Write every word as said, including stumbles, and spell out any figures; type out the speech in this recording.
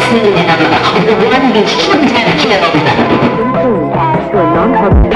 see him. The one who shouldn't have killed. Soon, ask your non-husband.